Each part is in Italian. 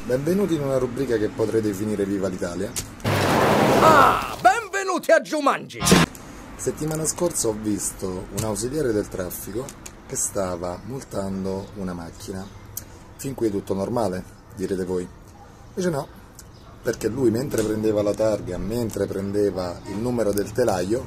benvenuti in una rubrica che potrei definire Viva l'Italia. Ah, benvenuti a Jumanji! Settimana scorsa ho visto un ausiliare del traffico che stava multando una macchina. Fin qui tutto normale, direte voi. Invece no, perché lui mentre prendeva la targa, mentre prendeva il numero del telaio...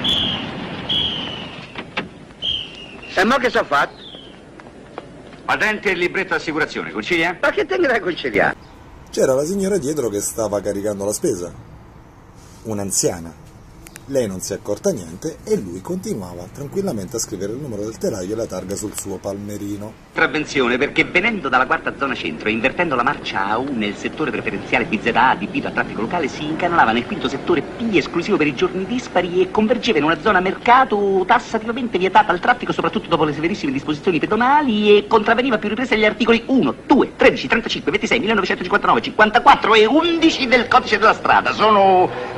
E mo che so fatto? Patente e libretto assicurazione, concilia? Ma che te ne vai conciliare? C'era la signora dietro che stava caricando la spesa, un'anziana. Lei non si è accorta niente e lui continuava tranquillamente a scrivere il numero del telaio e la targa sul suo palmerino. Contravvenzione perché venendo dalla quarta zona centro e invertendo la marcia A1 nel settore preferenziale BZA adibito a traffico locale si incanalava nel quinto settore P esclusivo per i giorni dispari e convergeva in una zona mercato tassativamente vietata al traffico soprattutto dopo le severissime disposizioni pedonali e contravveniva a più riprese agli articoli 1, 2, 13, 35, 26, 1959, 54 e 11 del codice della strada. Sono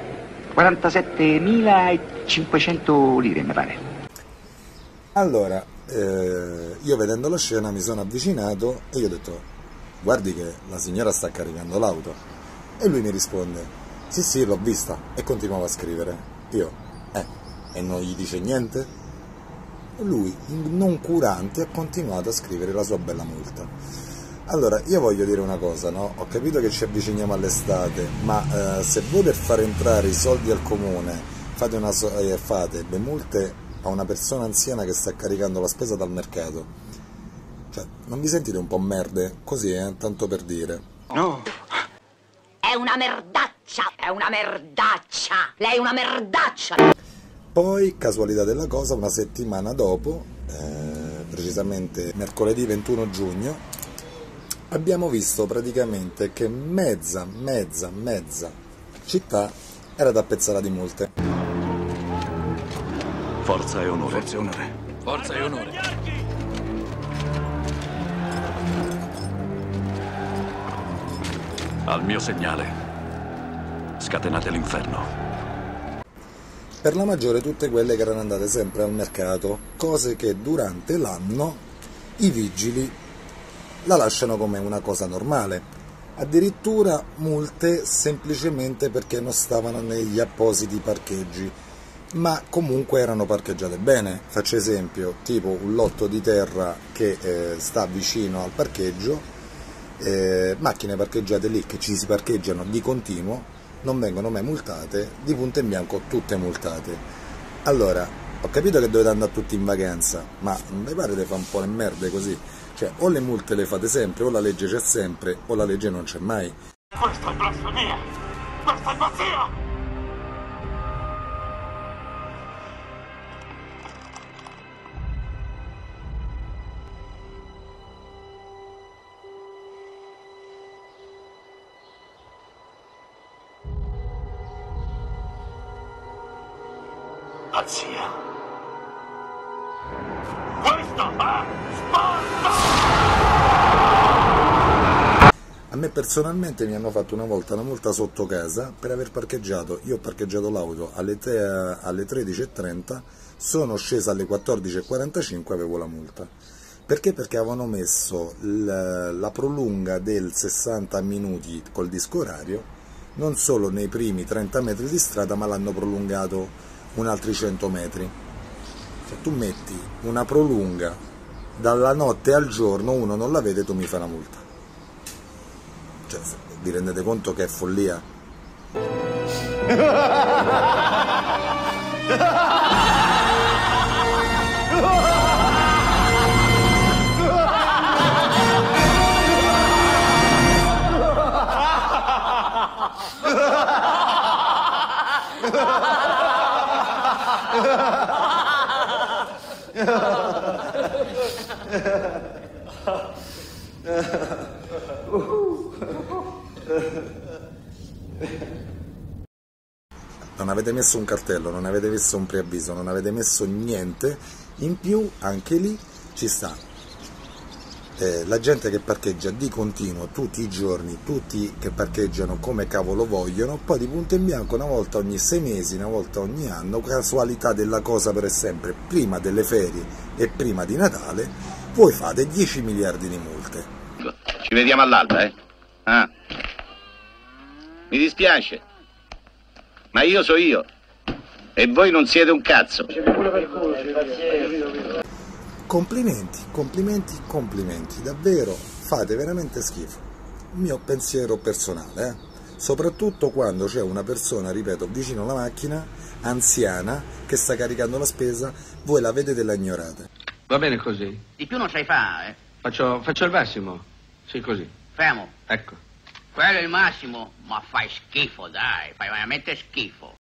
47.500 lire, mi pare. Allora, io vedendo la scena mi sono avvicinato e gli ho detto: guardi che la signora sta caricando l'auto. E lui mi risponde: sì, l'ho vista. E continuava a scrivere. Io, e non gli dice niente? E lui, non curante, ha continuato a scrivere la sua bella multa. Allora, io voglio dire una cosa, no? Ho capito che ci avviciniamo all'estate, ma se voi per far entrare i soldi al comune fate le multe a una persona anziana che sta caricando la spesa dal mercato, cioè, non vi sentite un po' merde? Così, tanto per dire. No. È una merdaccia, è una merdaccia, lei è una merdaccia. Poi, casualità della cosa, una settimana dopo, precisamente mercoledì 21 giugno, abbiamo visto praticamente che mezza città era tappezzata di multe. Forza e onore. Forza e onore. Forza e onore. Al mio segnale, scatenate l'inferno. Per la maggiore tutte quelle che erano andate sempre al mercato, cose che durante l'anno i vigili la lasciano come una cosa normale, addirittura multe semplicemente perché non stavano negli appositi parcheggi, ma comunque erano parcheggiate bene. Faccio esempio, tipo un lotto di terra che sta vicino al parcheggio, macchine parcheggiate lì che ci si parcheggiano di continuo, non vengono mai multate, di punto in bianco tutte multate. Allora, ho capito che dovete andare tutti in vacanza, ma non vi pare di fare un po' le merde così? Cioè, o le multe le fate sempre, o la legge c'è sempre, o la legge non c'è mai. Questa è blasfemia! Questa è pazzia! Pazzia! Questo è Sparta! A me personalmente mi hanno fatto una volta una multa sotto casa per aver parcheggiato. Io ho parcheggiato l'auto alle 13:30, sono sceso alle 14:45 e avevo la multa. Perché? Perché avevano messo la prolunga del 60 minuti col disco orario non solo nei primi 30 metri di strada, ma l'hanno prolungato un altri 100 metri. Cioè, tu metti una prolunga dalla notte al giorno, uno non la vede, tu mi fai una multa. Cioè, vi rendete conto che è follia? Non avete messo un cartello, non avete messo un preavviso, non avete messo niente. In più anche lì ci sta la gente che parcheggia di continuo tutti i giorni, tutti che parcheggiano come cavolo vogliono, poi di punto in bianco una volta ogni 6 mesi, una volta ogni anno, casualità della cosa per sempre, prima delle ferie e prima di Natale, voi fate 10 miliardi di multe. Ci vediamo all'alba, Ah. Mi dispiace, ma io so io. E voi non siete un cazzo. Complimenti, complimenti, complimenti. Davvero, fate veramente schifo. Il mio pensiero personale, soprattutto quando c'è una persona, ripeto, vicino alla macchina, anziana, che sta caricando la spesa, voi la vedete e la ignorate. Va bene così. Di più non sai fare, Faccio il massimo. Sì, così. Fermo. Ecco. Quello è il massimo, ma fai schifo, dai, fai veramente schifo.